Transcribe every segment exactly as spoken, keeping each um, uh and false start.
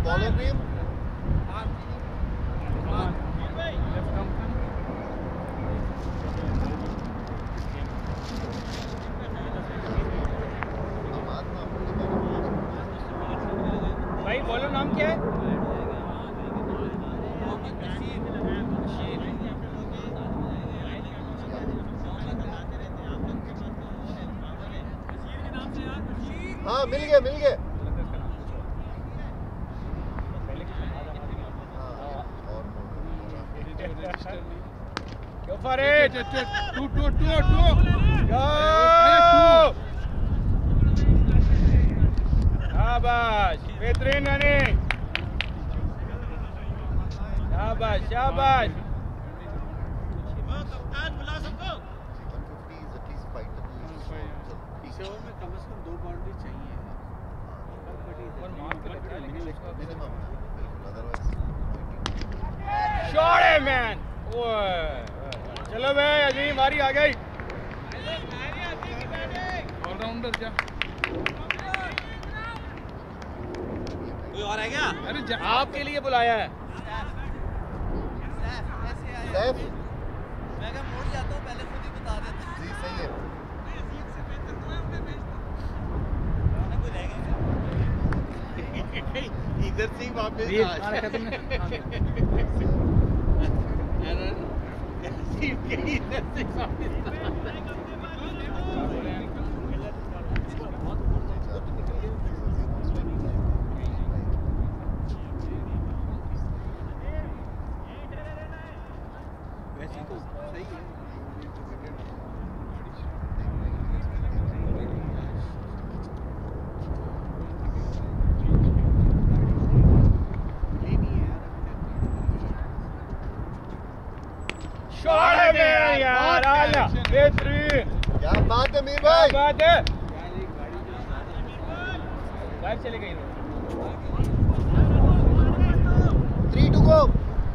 ball of him. भाई bowler नाम क्या है? हाँ मिल गया मिल गया। Go for it! Two, two, two, two. Go! शाबाश, बेहतरीन रनिंग। शाबाश, शाबाश। कप्तान बुला सबको। इस ओवर में कम से कम दो बाउंड्री चाहिए। शॉट है मैन। चलो भाई अजीम बारी आ गई। ऑलराउंडर जा। कोई और है क्या? अरे आपके लिए बुलाया है। सैफ मैं क्या मोड़ जाता हूँ पहले खुद ही बता देता। जी सही है। इधर से ही वापस वैसे तो सही है। शॉट है मैन यार, आला बेहतरीन। क्या बात है मीर भाई। क्या बात है। गायब चले गई। Three two go.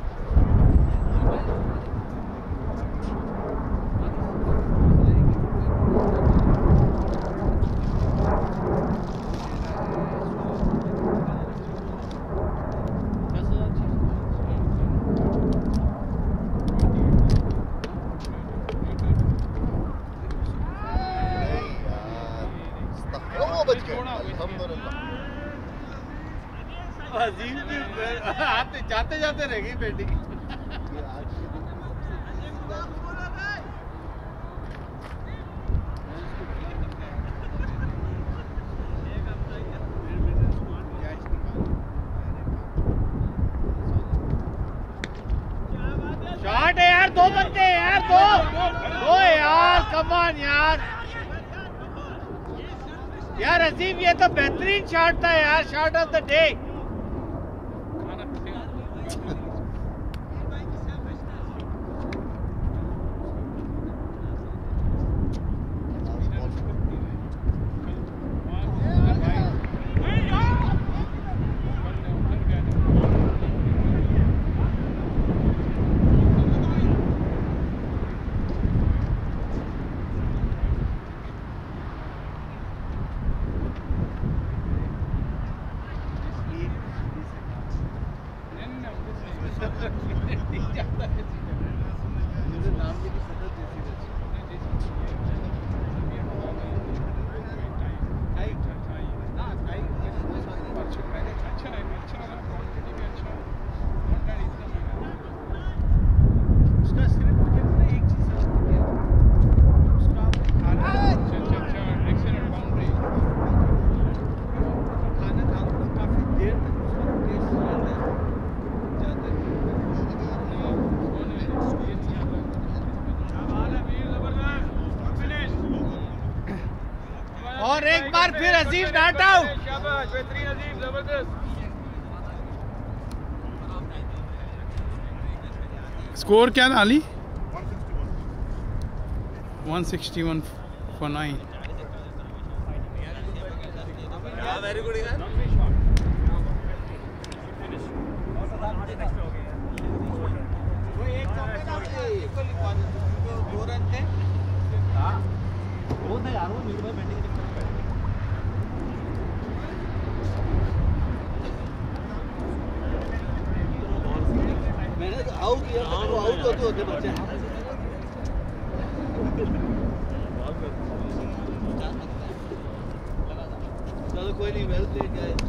आते जाते जाते रह गई बैटिंग। शॉट है यार, दो बंदे यार, दो दो यार, कम ऑन यार। यार अजीम ये तो बेहतरीन शॉट था यार, शॉट ऑफ द डे। और एक बार फिर अजीम नॉट आउट। शाबाश, बेहतरीन अजीम, जबरदस्त। स्कोर क्या डाली? One sixty one for nine. Very good यार। वो एक दो रन थे। वो था यार, वो मीर भाई बैटिंग होते होते बच्चे चलो कोई नहीं वेल प्लेड गाइस